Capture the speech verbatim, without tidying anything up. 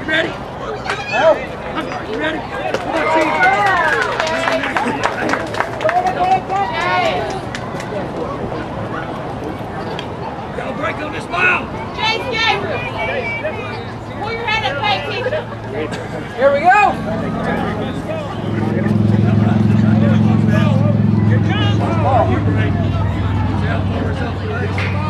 You ready? Oh. You ready? Come on, team. Go break on this mile. Chase Gabriel. Pull your head up, pay attention. Here we go. Good job. Oh.